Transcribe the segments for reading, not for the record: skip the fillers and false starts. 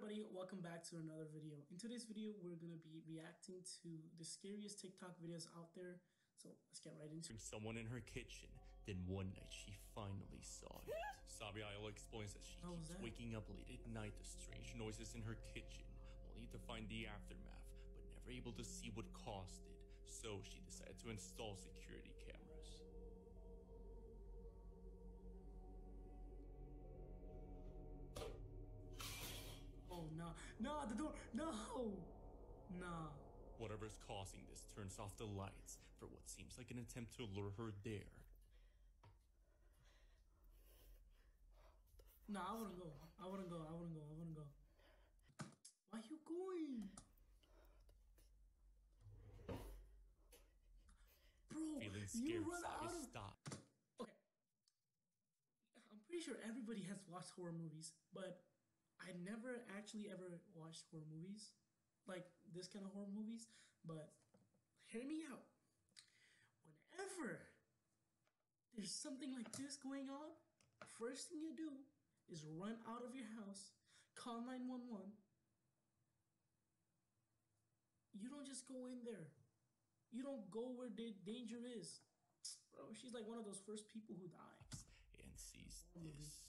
everybody, welcome back to another video. In today's video, we're going to be reacting to the scariest TikTok videos out there. So let's get right into it. Someone in her kitchen, then one night she finally saw it. Sabiaela explains that she keeps waking up late at night to strange noises in her kitchen, only to find the aftermath, but never able to see what caused it. So she decided to install security cameras. Oh, no. No, the door. No. No. Whatever's causing this turns off the lights for what seems like an attempt to lure her there. No, I wouldn't go. I wouldn't go. I wouldn't go. I wouldn't go. Why are you going? Bro, feeling scared, you run out of... Stop. Okay. I'm pretty sure everybody has watched horror movies, but I never actually ever watched horror movies, like this kind of horror movies, but hear me out. Whenever there's something like this going on, first thing you do is run out of your house, call 911. You don't just go in there. You don't go where the danger is. Bro, she's like one of those first people who die. And sees this.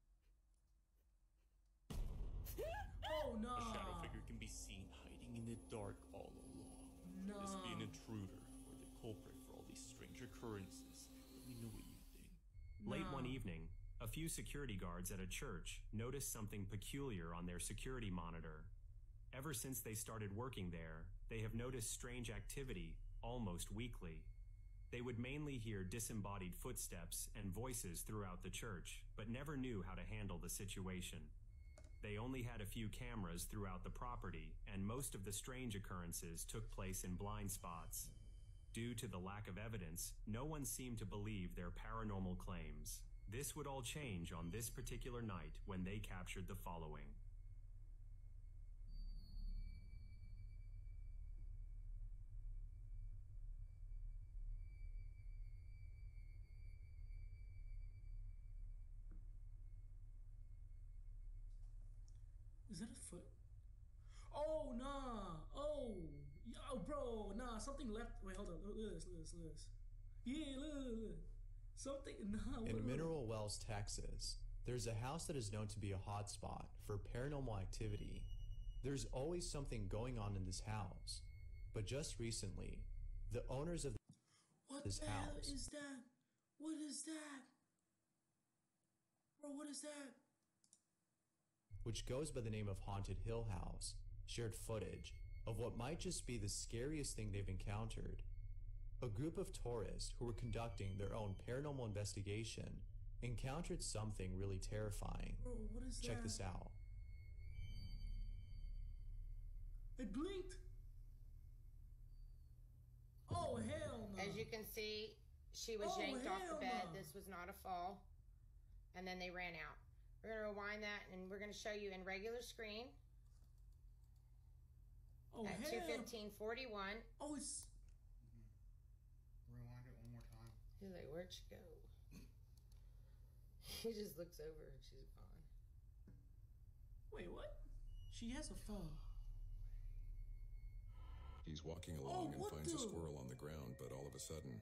Oh no! A shadow figure can be seen hiding in the dark all along. No. Could this be an intruder or the culprit for all these strange occurrences? Let me know what you think. No. Late one evening, a few security guards at a church noticed something peculiar on their security monitor. Ever since they started working there, they have noticed strange activity almost weekly. They would mainly hear disembodied footsteps and voices throughout the church, but never knew how to handle the situation. They only had a few cameras throughout the property, and most of the strange occurrences took place in blind spots. Due to the lack of evidence, no one seemed to believe their paranormal claims. This would all change on this particular night when they captured the following. Is that a foot? Oh, nah. Oh. Yo, bro. Nah, something left. Wait, hold on. Look at this. Look at this. Look at this. Yeah, look. Something. Nah. In Mineral Wells, Texas, there's a house that is known to be a hotspot for paranormal activity. There's always something going on in this house. But just recently, the owners of this house... What the hell is that? What is that? Bro, what is that? Which goes by the name of Haunted Hill House, shared footage of what might just be the scariest thing they've encountered. A group of tourists who were conducting their own paranormal investigation encountered something really terrifying. Bro, what is that? Check this out. It blinked. Oh, hell no. As you can see, she was yanked off the bed. This was not a fall. And then they ran out. We're going to rewind that, and we're going to show you in regular screen at 2:15:41. Oh, it's... Rewind it one more time. He's like, where'd she go? He just looks over, and she's gone. Wait, what? She has a phone. He's walking along and finds a squirrel on the ground, but all of a sudden...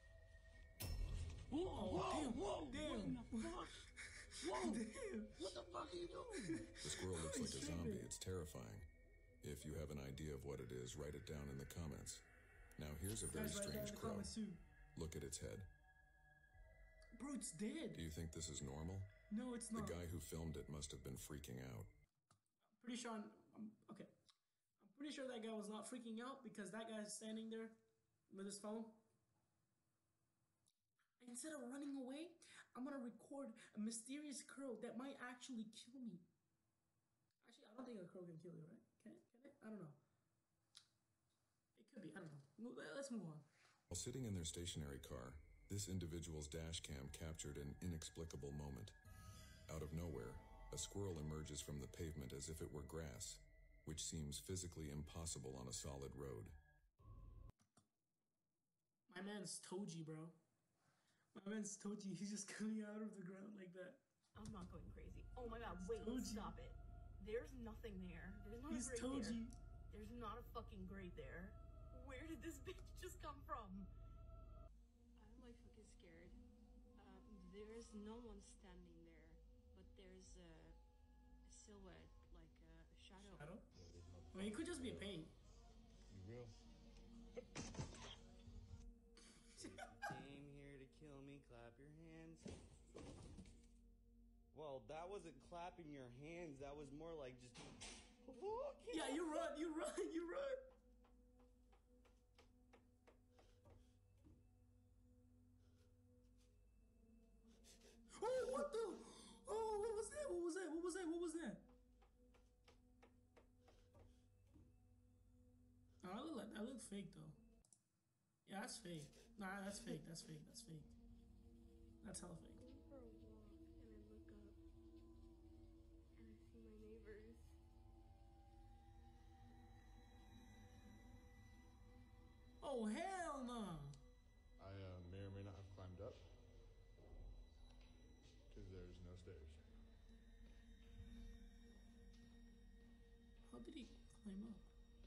Whoa, damn. What the fuck? Whoa! Damn. What the fuck are you doing? The squirrel looks like a zombie. It's terrifying. If you have an idea of what it is, write it down in the comments. Now here's a very strange crow. Look at its head. Bro, it's dead. Do you think this is normal? No, it's not. The guy who filmed it must have been freaking out. I'm pretty sure I'm pretty sure that guy was not freaking out because that guy's standing there with his phone. Instead of running away, I'm gonna record a mysterious crow that might actually kill me. Actually, I don't think a crow can kill you, right? Can it? I don't know. It could be. I don't know. Let's move on. While sitting in their stationary car, this individual's dash cam captured an inexplicable moment. Out of nowhere, a squirrel emerges from the pavement as if it were grass, which seems physically impossible on a solid road. My man's Toji, bro. My man's Toji. He's just coming out of the ground like that. I'm not going crazy. Oh my god, wait, stop it. There's nothing there. There's not a grate there. There's not a fucking grate there. Where did this bitch just come from? I'm like fucking scared. There's no one standing there, but there's a silhouette, like a shadow. Shadow? I mean, it could just be a paint. You real? Came here to kill me, clap your hands. Well, that wasn't clapping your hands, that was more like just... Yeah, you run, you run, you run! Oh, what the? Oh, what was that? What was that? What was that? What was that? Oh, that looked fake though. Yeah, that's fake. Nah, that's fake. That's fake. That's fake. That's hella fake. For a walk, and I look up, and I see my neighbors. Oh hell no! I may or may not have climbed up because there's no stairs. How did he climb up?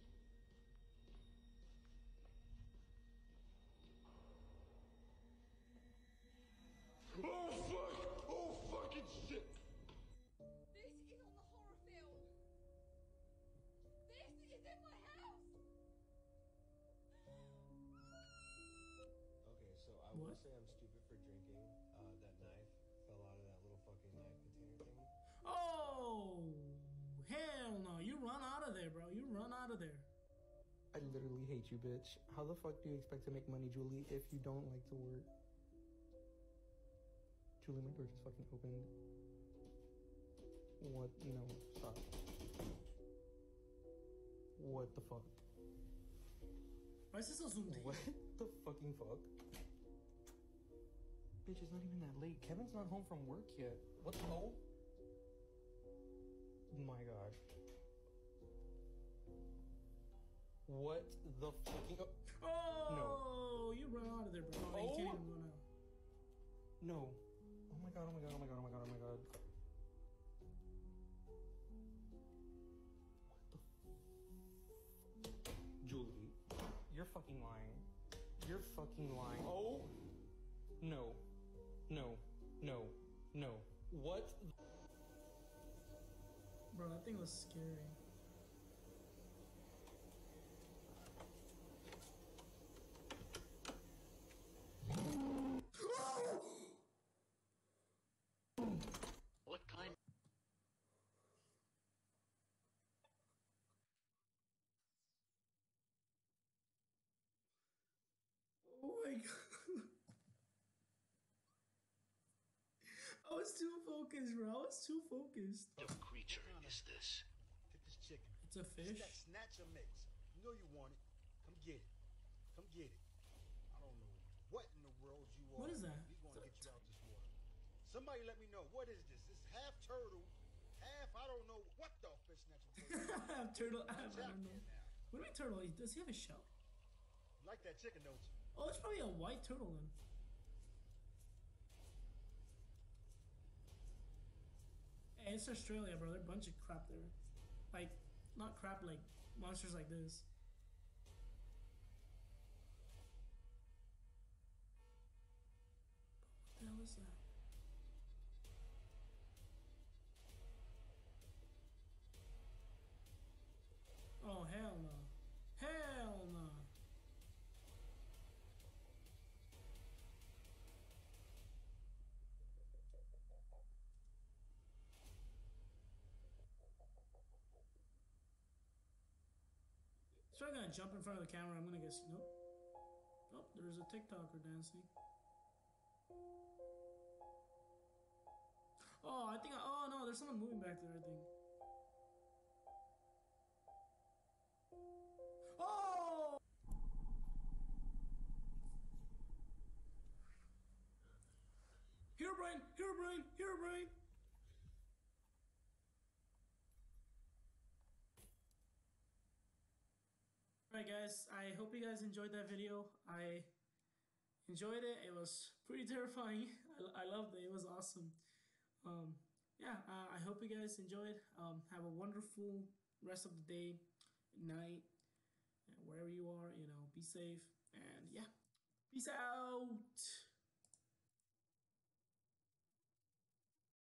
Oh fuck! Oh fucking shit! This is on the horror film. This is in my house. Okay, so I will say I'm stupid for drinking. That knife fell out of that little fucking knife container thing. Oh hell no! You run out of there, bro. You run out of there. I literally hate you, bitch. How the fuck do you expect to make money, Julie, if you don't like to work? Julie, my door just fucking opened. What? No, stop. What the fuck? Why is this so zoomed in? What the fucking fuck? Bitch, it's not even that late. Kevin's not home from work yet. What the hell? My god. What the fucking... Oh! No. You run out of there, bro. Oh. You can't even go now. No. Oh my god, oh my god, oh my god, oh my god, oh my god. What the Julie, you're fucking lying. You're fucking lying. Oh! No. No. No. No. What? Bro, that thing was scary. What kind? Oh my god. I was too focused, bro. I was too focused. What kind of creature is this? Get this chicken. It's a fish. It's that snatcher mix. You know you want it. Come get it. Come get it. I don't know what in the world you are. What is that? We're gonna get you out this water. Somebody let me know. What is this? It's half turtle, half I don't know what the fish snatcher mix. Half turtle, I don't know. What do you mean turtle? Does he have a shell? You like that chicken, don't you? Oh, it's probably a white turtle then. Hey, it's Australia, bro. There's a bunch of crap there. Like, not crap, like monsters like this. What the hell is that? Oh, hell no. Hell no. So I'm gonna jump in front of the camera. I'm gonna guess. Nope. Oh, there's a TikToker dancing. Oh, I think. Oh no, there's someone moving back there. I think. Oh! Herobrine! Herobrine! Herobrine! Alright guys, I hope you guys enjoyed that video. I enjoyed it. It was pretty terrifying. I loved it. It was awesome. yeah, I hope you guys enjoyed. Have a wonderful rest of the day, night, and wherever you are. Be safe. And yeah, peace out.